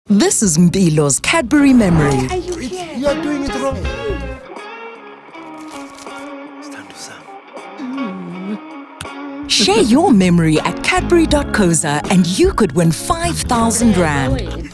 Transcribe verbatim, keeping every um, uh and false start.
This is Mpilo's Cadbury memory. You are doing it wrong. Share your memory at cadbury dot co za and you could win five thousand rand.